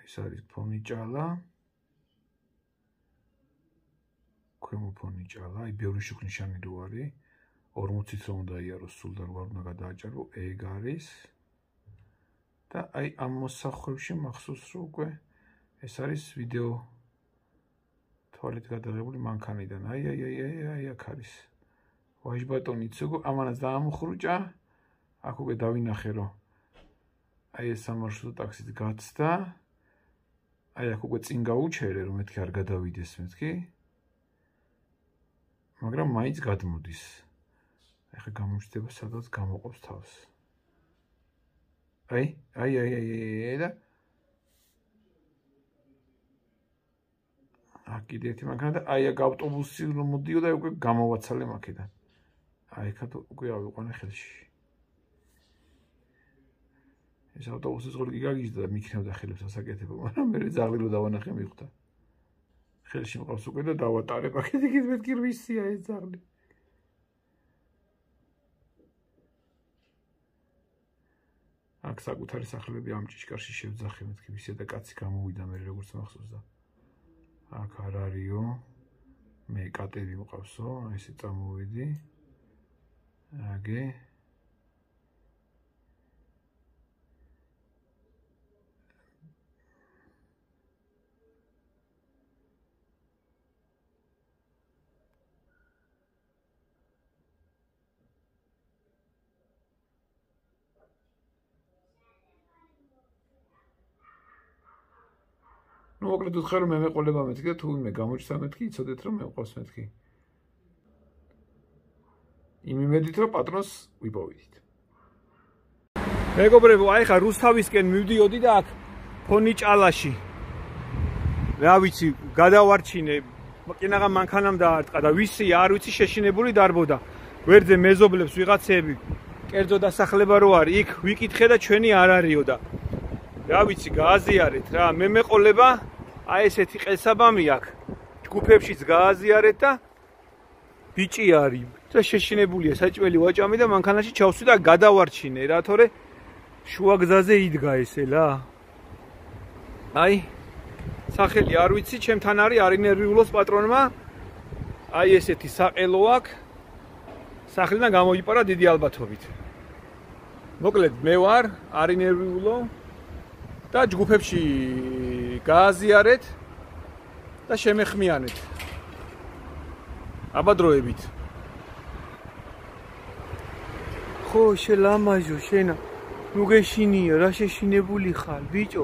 ეს არის ფონი ჭალა. ქვემო ფონი ჭალა, აი ბევრი შუქნიშანი რო არის. 40-ით რომ უნდა იაროს სულ და 8 უნდა გადააჭარო, ეგ არის. და აი ამ მოსახვევში მახსოვს რომ უკვე ეს არის ვიდეო თვალით გადაღებული მანქანიდან. აი აქ არის. ვაჟბატონი ცუგო, ამანაც დაამხრუჭა. აქ უკვე დავინახე რომ აი ეს სამარშრუტო ტაქსით გაცდა. აი აქ უკვე წინ გაუჩერე რომ მეთქი არ გადავიდეს მეთქი. მაგრამ მაინც გადმოდის. ეხლა გამოჩნდება სადაც გამოყოფს თავს. აი და აქ კიდე ერთი მანქანა და აი აქ ავტობუსი რომ მოდიოდა უკვე გამოვაცალე მაქედან. აი აქ უკვე ავიყვანე ხელში. ეს ავტობუსის ღორი გაგიჟდა და მიქნევდა ხელებს ასაკეთებო, მაგრამ მე ძაღლი რო დავანახე მიხვდა. ხელში მყავს უკვე და დავატარე პაკეტი კიდე მეთქი რვისია ეს ძაღლი. აქ საკუთარი სახლები ამ ჭიშკარში შევძახე მეთქი ვისია და კაცი გამოვიდა მე როგორც მახსოვს და აქ არ არისო მე კატები მყავსო ესე წამოვედი აგე ну მოკლედ ვთქვა რომ მე მეყოლება მეთქი და თუ მე გამოჩნდა მეთქი იცოდეთ რომ მე მყავს მეთქი იმ იმედით რომ პატრონს ვიპოვიდით მეგობრებო აი ხა რუსთავისკენ მივდიოდი და აქ ფონი ჭალაში რა ვიცი გადავარჩინე კინაღა მანქანამ დაარტყა და ვისი არ ვიცი შეშინებული დარბოდა გვერდზე მეზობლებს ვიღაცები კერძო დასახლება რო არის იქ ვიკითხე და ჩვენი არ არისო და რა ვიცი გააზიარეთ რა მე მეყოლება აი ესეთი ყელსაბამი აქვს ჯგუფებშიც გააზიარეთ და ბიჭი არის და შეშინებულია საჭველი ვაჭამი და მანქანაში ჩავსვი და გადავარჩინე რა თორე შუა გზაზე იდგა ესე რა აი სახელი არ ვიცი ჩემთან არის არინერვიულოს პატრონმა აი ესეთი საყელო აქვს სახლიდან გამოიპარა დიდი ალბათობით მოკლედ მე ვარ არინერვიულო და ჯგუფებში გააზიარეთ და შემეხმიანეთ. აბადროებით. ხო, შელამაჟო, შენა. ნუ გეშინია, რა შეშინებული ხარ, ბიჭო?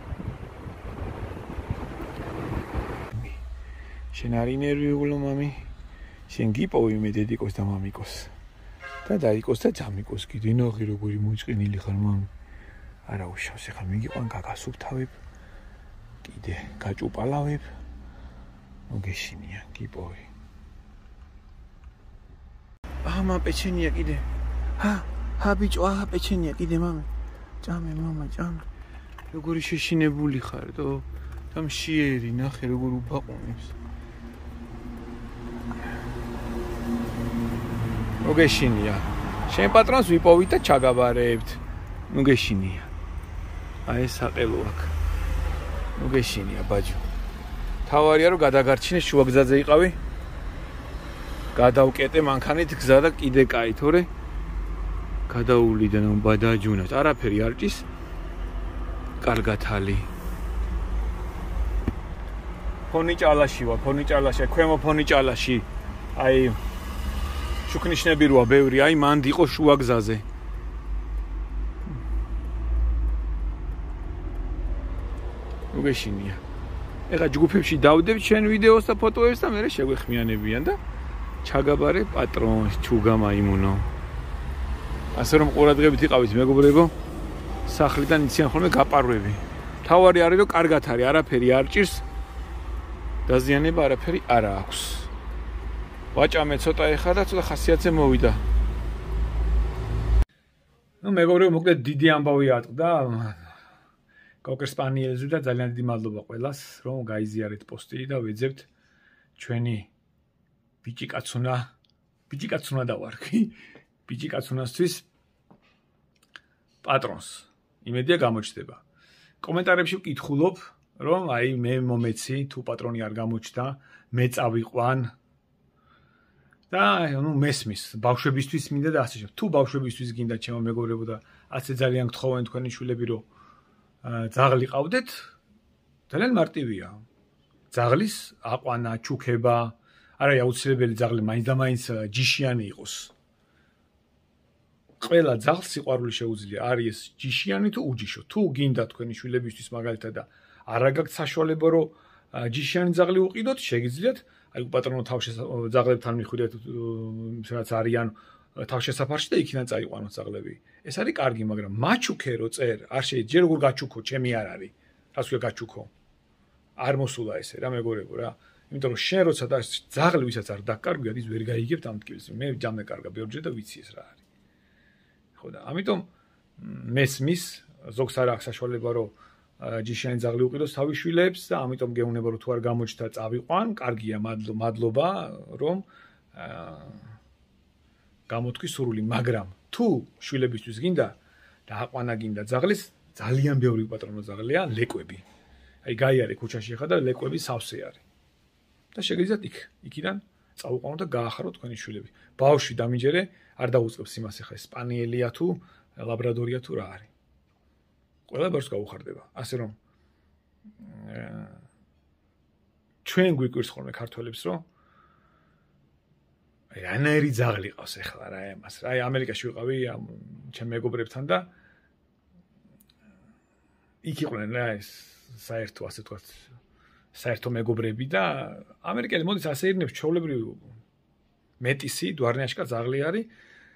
შენ არი ნერვიულო მამი? შენ გიპოვი მე დედიკოს და მამიკოს. და დაიკოს და ძამიკოს კიდე ნახე როგორი მოჭყინილი ხარ მამი. არა უშავს ახლა მიგიყვან გაგასუფთავებ კიდე გაჭუპალავებ მოგეშინია გიპოვი ამა პეჩენია კიდე ჰა ბიჭო აჰა პეჩენია კიდე მამე ჭამე მამა ჭამე როგორი შეშინებული ხარ და დამშიერი ნახე როგორ უბაყუნებს მოგეშინია შენ პატრონს ვიპოვით და ჩაგაბარებთ მოგეშინია აი ეს საყელო აქ მოგეშინია ბაჯო თავარია რომ გადაგარჩინე შუა გზაზე იყავი გადავკეტე მანქანით გზა და კიდე კაი თორე გადაულიდან ბადაჯუნას არაფერი არ ჭის კარგათალი ფონი ჭალაში ვარ ფონი ჭალაში ქვემო ფონი ჭალაში აი შუქნიშნები როა ბევრი აი მანდ იყო შუა გზაზე მოგეშინია. ეხლა ჯგუფებში დავდებ ჩვენ ვიდეოს და ფოტოებს და მე შეგვეხმიანებიან და ჩაგაბარე პატრონს ჩუგა მაიმუნო. ასე რომ ყურადღებით იყავით მეგობრებო. სახლიდან იციან ხოლმე გაპარვები. თავარი არის რომ კარგად არის, არაფერი არ ჭირს. დაზიანება არაფერი არ აქვს. ვაჭამე ცოტა ეხა და ცოტა ხასიათზე მოვიდა. ნუ მეგობრებო მოკლედ დიდი ამბავი ატყდა. კოკერ სპანიელზე და ძალიან დიდი მადლობა ყველას, რომ გაიზიარეთ პოსტი და ვეძებთ ჩვენი ბიჭიკაცუნა დავარქვი. ბიჭიკაცუნასთვის პატრონს. იმედია გამოჩნდება. კომენტარებში ვკითხულობ, რომ აი მე მომეცი, თუ პატრონი არ გამოჩნდა, მე წავიყვან. და ნუ მესმის, ბავშვებისთვის მინდა და ასე შემდეგ. თუ ბავშვებისთვის გინდა ჩემო მეგობრებო და ასე ძალიან გთხოვენ თქვენი შვილები, რომ ძაღლი ყავდეთ, ძალიან მარტივია. ძაღლის აყვანა, ჩუქება, არა აუცილებელი ძაღლი მაინც და მაინც ჯიშიანი იყოს. ყველა ძაღლს სიყვარული შეუძლია, არის ჯიშიანი თუ უჯიშო. თუ გინდა თქვენი შვილებისთვის მაგალითად და არა გაქვთ საშუალება, რომ ჯიშიანი ძაღლი უყიდოთ, შეგიძლიათ, აი პატრონო ძაღლებთან მიხვიდეთ, რაც არიან თავშესაფარში და იქიდან წაიყვანოთ ძაღლები. ეს არის კარგი, მაგრამ მაჩუქე რო წერ, არ შეიძლება, ჯერ როგორ გაჩუქო, ჩემი არ არის. რას ვქო გაჩუქო? არ მოსულა ესე რა მეგობრებო რა. იმიტომ რომ შენ როცა და ძაღლი ვისაც არ დაკარგვიათ, ის ვერ გაიგებთ ამ ტკივილს. მე ჯამეკარგა ბევრჯერ და ვიცი ეს რა არის. ხო და ამიტომ მესმის ზოგს არ აქვს საშუალება რომ ჯიშიანი ძაღლი უყიდოს თავის შვილებს და ამიტომ გეუბნება რომ თუ არ გამოჩნდა წავიყვან, კარგია, მადლობა რომ გამოთქვი სურვილი, მაგრამ თუ შვილებისთვის გინდა და აყვანა გინდა ძაღლის, ძალიან ბევრი პატრონო ძაღლია, ლეკვები. აი გაიარე ქუჩაში ხა და ლეკვები სავსე არის. და შეგიძლიათ იქიდან წაუყვანოთ და გაახაროთ თქვენი შვილები. ბავშვი დამიჯერე არ დაუწყებს იმას ახლა ესპანიელია თუ ლაბრადორია თუ რა არის. ყველა ბავშვს გაუხარდება. ასე რომ ჩვენ გვიკვირს ხოლმე ქართველებს რომ აი რანაირი ძაღლი ყავს ახლა რა ამას. აი ამერიკაში ვიყავი ჩემ მეგობრებთან და იქ იყვნენ რა ეს საერთო ასე თქვათ საერთო მეგობრები და ამერიკელი მოდის ასე ირნებს ჩვეულებრივ მეტისი დვარნიაშკა ძაღლი არის.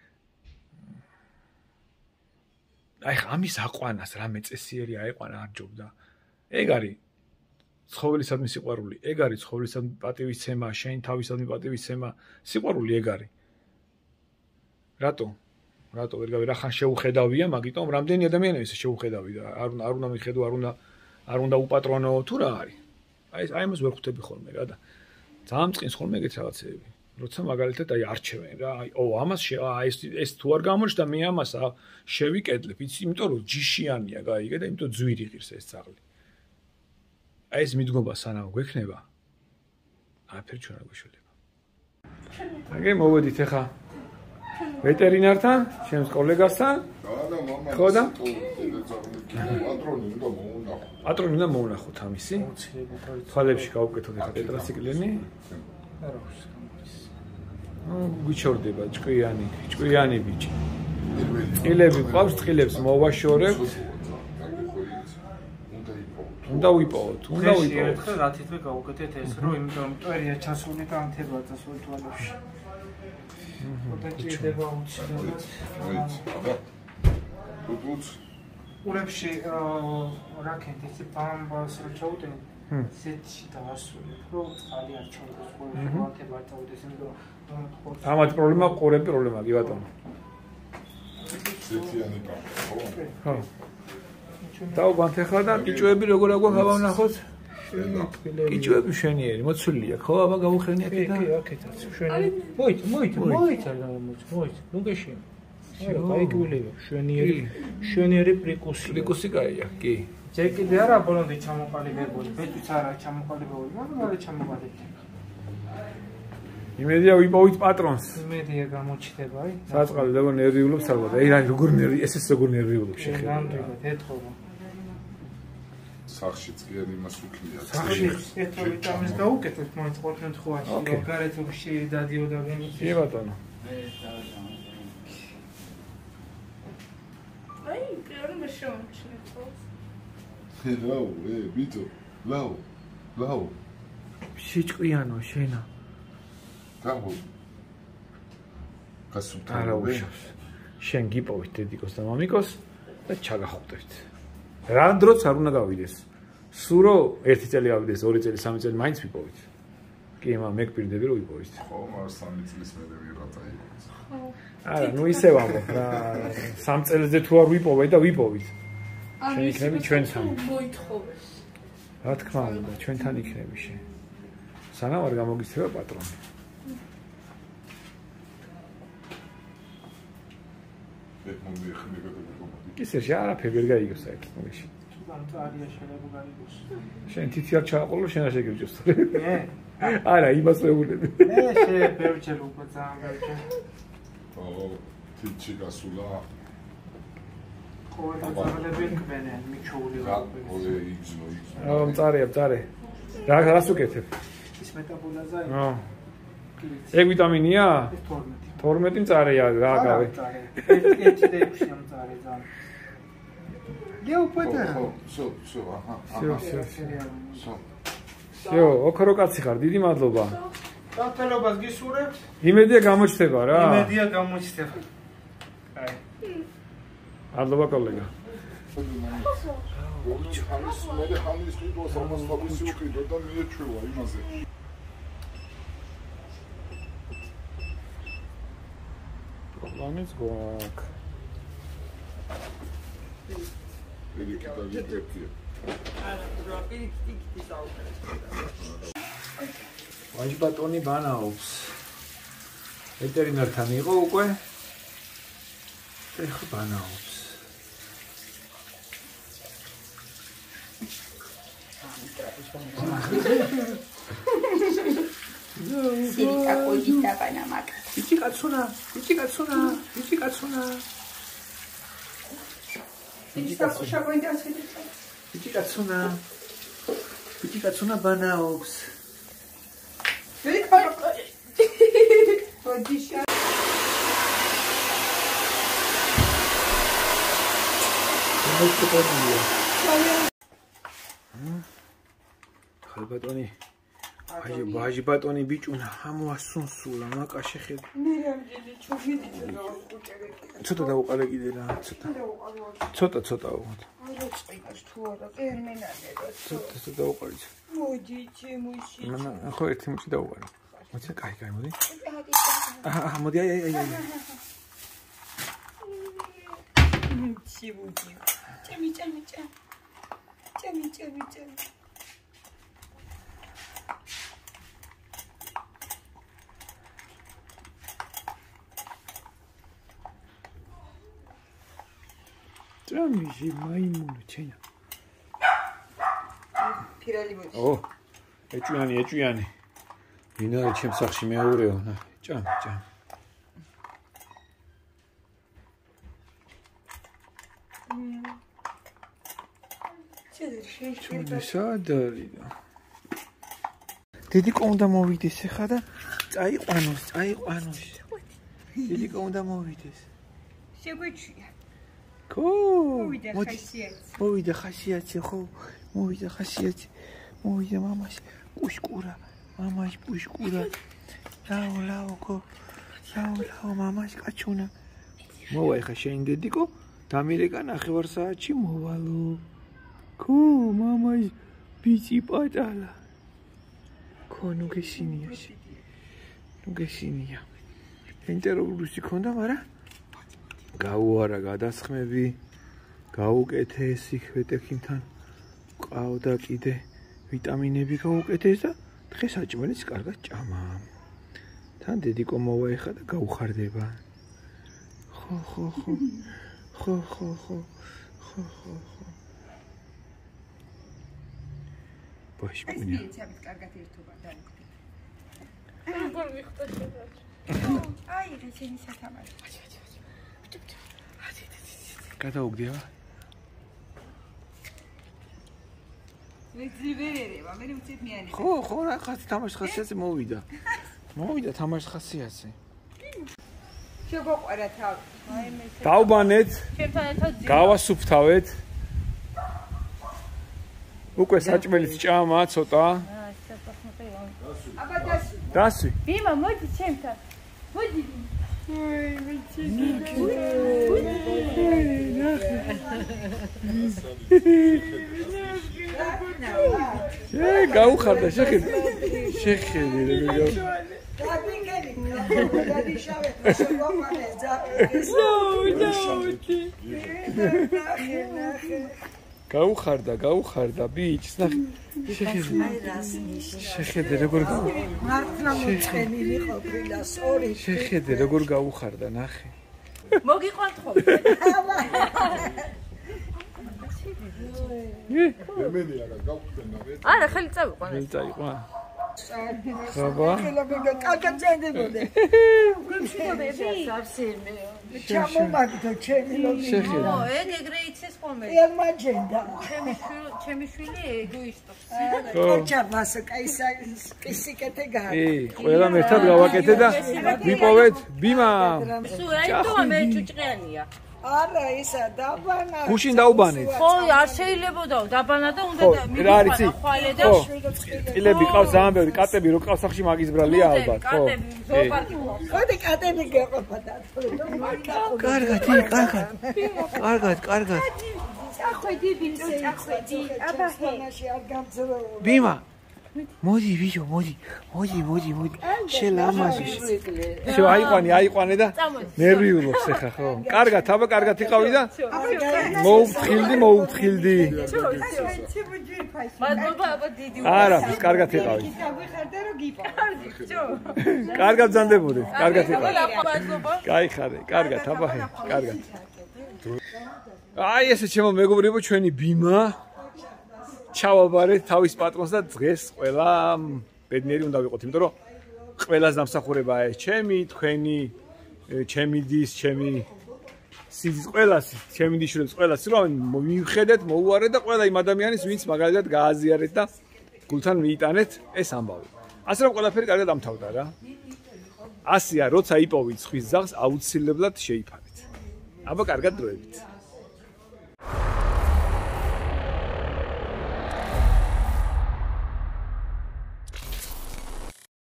აი ამის აყვანას რამე წესიერი აეყვანა არ ჯობდა. ეგ არის ცხოველისადმი სიყვარული, ეგ არის ცხოველისადმი პატივისცემა, შენ თავისადმი პატივისცემა, სიყვარული ეგ არის. რატო ვერ გავი რა ხან შეუხედავია, მაგიტომ რამდენი ადამიანი ესე შეუხედავი და არ უნდა მიხედო, არ უნდა უპატრონო თუ რა არის. აი ამას ვერ ხვდები ხოლმე რა და ძალიან წინს ხოლმე ეგეთ რაღაცეები. როცა მაგალითად აი არჩევენ რა, აი ამას ეს თუ არ გამოჩნდა მე ამას შევიკედლებ, იცი, იმიტომ რომ ჯიშიანია გაიგე და იმიტომ ძვირი ღირს ეს ძაღლი. აი ეს მიდგომა სანამ გვექნება, არაფერი ჩვენ არ გვეშველება. აგე მოვედით ახლა ვეტერინართან, ჩემს კოლეგასთან. ხო და პატრონი უნდა მოუნახოთ ამისი. თვალებში გავუკეთოთ ახლა ტეტრაციკლინი. გვიჩორდება ჭკვიანი ბიჭი. წყილები ყავს, წყილებს მოვაშორებთ. უნდა ვიპოვოთ. რა თითქოს გავუკეთეთ ეს რომ იმიტომ მტვერია ჩასული და ანთება წასული თვალებში. და ჭირდება უცნაურად. ურებში რაკეტის ბამბას რო ჩაუდენ ზეთში დაასული რომ წყალი არ ჩაუდეს ყოველში ანთება წავდეს იმიტომ ამათ პრობლემა ყურები პრობლემა კი ბატონო. ზეთიანი ბამბა. ხო. დავგვანთ ახლა და კიჭუები როგორ აგვაქვს ვნახოთ? კიჭუები შვენიერი, მოცულია, ხო? აბა გავუხრენი აქედან. კი, აქედაც შვენიერი. მოიცა რა მოიცა. ნუ გეშინი. არა, გაიგულება, შვენიერი პრიკუსი. პრიკუსი კაია, კი. ჯერ კიდე არა ბოლომდე ჩამოყალიბებული, ბეჭდვიც არა ჩამოყალიბებული, მაგრამ არა ჩამოყალიბებული. იმედია ვიპოვით პატრონს. იმედია გამოჩნდება, აი. საწყალი როგორ ნერვიულობს ალბათ. აი რა როგორ ეს როგორ ნერვიულობს შეხედა. ნამდვილად ეთხოვა. სახშიც კი არ იმას უქნია. სახში ერთო ვიტამინს გაუკეთეთ მოიც ყოველ შემთხვევაში, რომ გარეთ ურში დადიოდა ვენუსი. კი ბატონო. აი, პრიორი მეშონჩნებს. ლაუ, ბიტო, ლაუ. შეჭკვიანო შენა. გამო. გასულთან. არა უშავს. შენ გიპოვით დედიკოს და მამიკოს და ჩაგახუხდეთ. რა დროც არ უნდა გავიდეს. სურო 1 წელი გავიდეს, 2 წელი, 3 წელი მაინც ვიპოვით. კი, მე გპირდები რომ ვიპოვით. ხო, მაგრამ 3 წლის მერე ვიღაცა იყოს. არა, ნუ ისე ვამბობ რა. 3 წელზე თუ არ ვიპოვე და ვიპოვით. შენ იქნები ჩვენთან. მოითხოვეს. რა თქმა უნდა, ჩვენთან იქნები შენ. სანამ არ გამოგიცემა პატრონი. ისე არაფერი ვერ გაიგებს საერთოდ მოგეში. ამწარია შეიძლება გაიგოს. შენ თითი არ ჩააყოლო, შენ არ შეგებჯოს. მე? არა, იმას ვეუბნები. მე შევერჯერ უკვე ძალიან ვერჯერ. ო, თითი გასულა. ყოველ დაწაღლები კმენენ, მიჩოული ვარ. ოლე იგზნო. მწარე. რას უკეთებ? ის მეტაბოლაზა. ეგ ვიტამინია? ეს 12. 12 მწარეა, რა გავე. 1.6 ამწარე ძალიან. გეუპეთა. всё, ага. всё, ოქრო კაცი ხარ, დიდი მადლობა. გაფელობას გისურვებთ? იმედია გამოჩნდება რა. იმედია გამოჩნდება. აი. მადლობა კოლეგა. მე ხანის ყიდვას ამას თავისი უკიდო და მიეჩვევა იმაზე. Let's walk. ვაჟბატონი ბანაობს. ვეტერინართან იყო უკვე. ეხლა ბანაობს. Sirica cogita panamaca. Bici katsuna. Bici katsuna banaობს. Cogita. ხალბატონი ვაჟბატონი ბიჭუნა ამოასუნსულა მაკა შეხედ ცოტა დაუყარე კიდე რა ცოტა უღოთ ცოტა დაუყარე ხო ერთი მუჭი დაუყარე მოდი კაი მოდი მოდი აი Chami. ჭამიში მაიმუნო ჩენა Pirali მოდი. ო ეჭვიანი ვინ არის ჩემს სახში მეორეო ჭამ სადარი დიდი კონდა მოვიდეს ახლა და წაიყვანოს დიდი კონდა მოვიდეს შეგვეჩვია. ხო მოვიდა ხასიათი ხო მოვიდა მამაში პუშკურა ლაო ხო ლაო მამაში კაჩუნა მოვა ახლა შენ დედიკო დამირეკა ნახევარსაათში მოვალო ხო მამაი ბიჭი პატალა ხო ნუ გესინია ინტეროგრუსი ქონდა მაგრამ გაუარა გადასხმები გაუკეთე სიქვეტექიმთან ყავდა კიდე ვიტამინები გაუკეთეს და დღეს აჭმელიც კარგად ჭამა თან დედიკო მოვა ეხა და გაუხარდება ხო ბაშკუნია ცებით კარგად ერთობა დაუკვდი. აი, რეჩენი სათამარი. გადაუგდია ვეძიბერება, მე უცებ მიანი. ხო, რა თამაშ ხასიათზე მოვიდა თამაშ ხასიათზე. შეგოყარა თავი. აი მე დავბანეთ. ჩემთან ერთად გავასუფთავეთ. უკვე საჭმელიც ჭამა ცოტა. აბა დასვი. ბიმა მოდი ჩემთან. მოდი. გაუხარდა შეხედე როგორ გაუხარდა ბიჭს ნახე შეხედე როგორ მართლა მოწყენილი ყოფილა სორი შეხედე როგორ გაუხარდა ნახე მოგიყვანთ ხოლმე ემენი არა გავხდენა მე არა, ხელი წავიყვანე. ხელი წაიყვან. ხაბა. კაკაძენდებოდე. ჩამომაგდო ჩემი ლოგი. ო, ეგრე იცის ხოლმე. ელმაჯენდა. ჩემი შვილი ეგოისტობს. ოჩაბას კაისიკეთე გა. ყველამ ერთად გავაკეთე და ვიპოვეთ ბიმა. სულ აიტომა მე čučყიანია. არა, ისა დაბანა. გუშინ დაუბანეთ. ხო, არ შეიძლებოდა დაბანა და უნდა რა არის იცი? ხვალე და ყილები ყავს ძალიან ბევრი, კატები რო ყავს სახში მაგის ბრალია ალბათ, ხო? კატები, ზოოპარკი ყავს. ხოდი კატები გეყოფოდა. კარგად, კარგად. წახვედი ვინცე წახვედი აბა ფონაში არ გამძლეო. ბიმა. მოდი ვიჟო, მოდი. შელამაზი. შო აიყვანე და ნერვიულობს ახლა, ხო? კარგად, აბა კარგად იყავი და მოუფრთხილდი. მადლობა, აბა დიდი. არა, კარგად იყავი. გავიხარდა რომ გიპო. კარგად ბრძანდებოდი, კარგად იყავი. მადლობა. გაიხარე, კარგად, აბა, კარგად. აი ესე ჩემო მეგობრებო, ჩვენი ბიმა ჩავაბარეთ თავის პატრონს და დღეს ყველა ბედნიერი უნდა ვიყოთ, იმიტომ რომ ყველას დამსახურებაა ეს ჩემი, თქვენი, ჩემი დის, ჩემი სიძის ყველას, ჩემი დიშვილებს ყველას, რომ მივხედეთ, მოუარეთ და ყველა იმ ადამიანის, ვინც მაგალითად გააზიარეთ და გულთან მიიტანეთ ეს ამბავი. ასე რომ ყველაფერი კარგად ამთავრდა რა. ასია, როცა იპოვით ხვის ძაღლს, აუცილებლად შეიფარეთ. აბა კარგად დროებით.